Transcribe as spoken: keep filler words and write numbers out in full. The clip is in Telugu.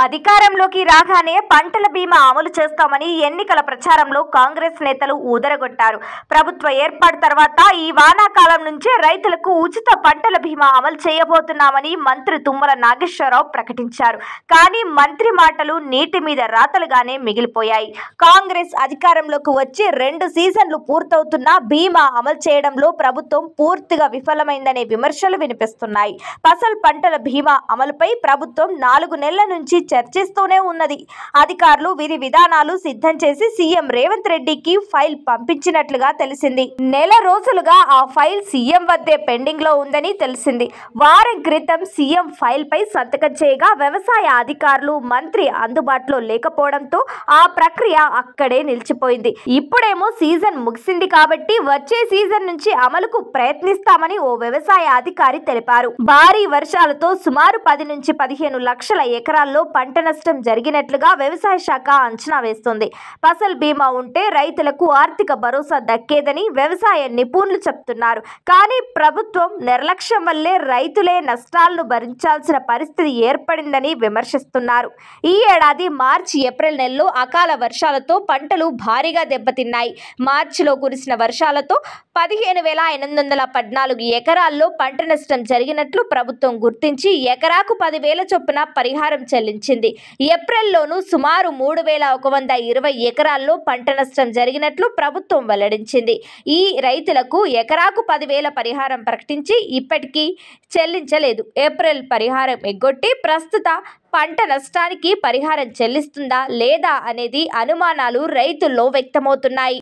అధికారంలోకి రాగానే పంటల బీమా అమలు చేస్తామని ఎన్నికల ప్రచారంలో కాంగ్రెస్ నేతలు ఊదరగొట్టారు. ప్రభుత్వ ఏర్పాటు తర్వాత ఈ వానాకాలం నుంచే రైతులకు ఉచిత పంటల బీమా అమలు చేయబోతున్నామని మంత్రి తుమ్మల నాగేశ్వరరావు ప్రకటించారు. కానీ మంత్రి మాటలు నీటి మీద రాతలుగానే మిగిలిపోయాయి. కాంగ్రెస్ అధికారంలోకి వచ్చి రెండు సీజన్లు పూర్తవుతున్నా బీమా అమలు చేయడంలో ప్రభుత్వం పూర్తిగా విఫలమైందనే విమర్శలు వినిపిస్తున్నాయి. ఫసల్ పంటల బీమా అమలుపై ప్రభుత్వం నాలుగు నెలల నుంచి చర్చిస్తూనే ఉన్నది. అధికారులు విధి విధానాలు సిద్ధం చేసి సీఎం రేవంత్ రెడ్డికి ఫైల్ పంపించినట్లుగా తెలిసింది. నెల రోజులుగా ఆ ఫైల్ సీఎం వద్దే పెండింగ్ లో ఉందని తెలిసింది. వారం క్రితం సీఎం ఫైల్ పై సంతకం చేయగా వ్యవసాయ అధికారులు మంత్రి అందుబాటులో లేకపోవడంతో ఆ ప్రక్రియ అక్కడే నిలిచిపోయింది. ఇప్పుడేమో సీజన్ ముగిసింది కాబట్టి వచ్చే సీజన్ నుంచి అమలుకు ప్రయత్నిస్తామని ఓ వ్యవసాయ అధికారి తెలిపారు. భారీ వర్షాలతో సుమారు పది నుంచి పదిహేను లక్షల ఎకరాల్లో పంట నష్టం జరిగినట్లుగా వ్యవసాయ శాఖ అంచనా వేస్తుంది. ఫసల్ బీమా ఉంటే రైతులకు ఆర్థిక భరోసా దక్కేదని వ్యవసాయ నిపుణులు చెప్తున్నారు. కానీ ప్రభుత్వం నిర్లక్ష్యం వల్లే రైతులే నష్టాలను భరించాల్సిన పరిస్థితి ఏర్పడిందని విమర్శిస్తున్నారు. ఈ ఏడాది మార్చి ఏప్రిల్ నెలలో అకాల వర్షాలతో పంటలు భారీగా దెబ్బతిన్నాయి. మార్చిలో కురిసిన వర్షాలతో పదిహేను వేల ఎనిమిది వందల పద్నాలుగు ఎకరాల్లో పంట నష్టం జరిగినట్లు ప్రభుత్వం గుర్తించి ఎకరాకు పదివేల చొప్పున పరిహారం చెల్లించింది. ఏప్రిల్లోనూ సుమారు మూడు వేల ఒక వంద ఇరవై ఎకరాల్లో పంట నష్టం జరిగినట్లు ప్రభుత్వం వెల్లడించింది. ఈ రైతులకు ఎకరాకు పదివేల పరిహారం ప్రకటించి ఇప్పటికీ చెల్లించలేదు. ఏప్రిల్ పరిహారం ఎగ్గొట్టి ప్రస్తుత పంట నష్టానికి పరిహారం చెల్లిస్తుందా లేదా అనేది అనుమానాలు రైతుల్లో వ్యక్తమవుతున్నాయి.